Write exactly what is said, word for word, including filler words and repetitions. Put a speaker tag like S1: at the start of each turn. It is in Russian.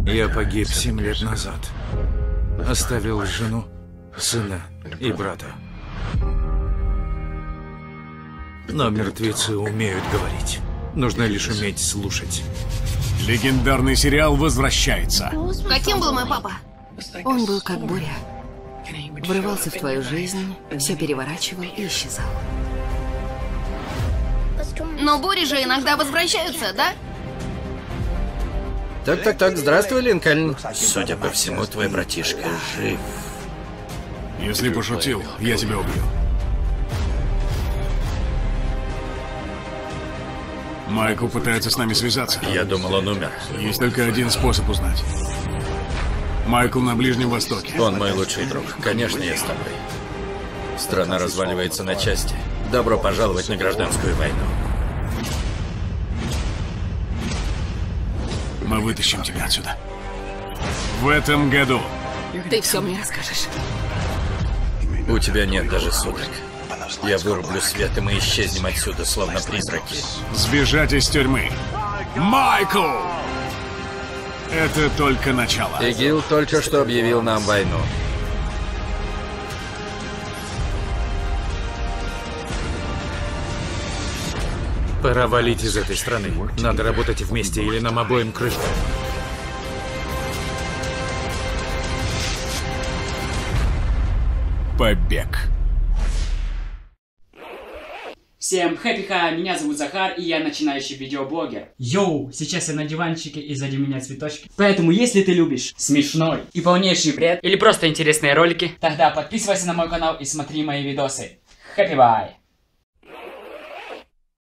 S1: Я погиб семь лет назад. Оставил жену, сына и брата. Но мертвецы умеют говорить. Нужно лишь уметь слушать.
S2: Легендарный сериал возвращается.
S3: Каким был мой папа?
S4: Он был как буря. Врывался в твою жизнь, все переворачивал и исчезал.
S3: Но бури же иногда возвращаются, да?
S5: Так-так-так, здравствуй, Линкольн. Судя по всему, твой братишка жив.
S2: Если пошутил, я тебя убью. Майкл пытается с нами связаться.
S5: Я думал, он умер.
S2: Есть только один способ узнать. Майкл на Ближнем Востоке.
S5: Он мой лучший друг. Конечно, я с тобой. Страна разваливается на части. Добро пожаловать на гражданскую войну.
S2: Мы вытащим тебя отсюда. В этом году.
S4: Ты все мне расскажешь.
S5: У тебя нет даже суток. Я вырублю свет, и мы исчезнем отсюда, словно призраки.
S2: Сбежать из тюрьмы. Майкл! Это только начало.
S5: ИГИЛ только что объявил нам войну.
S1: Пора валить из этой страны. Надо работать вместе, или нам обоим крышка.
S2: Побег.
S6: Всем хэппи-ха, меня зовут Захар, и я начинающий видеоблогер. Йоу, сейчас я на диванчике, и сзади меня цветочки. Поэтому, если ты любишь смешной и полнейший бред, или просто интересные ролики, тогда подписывайся на мой канал и смотри мои видосы. Хэппи-бай!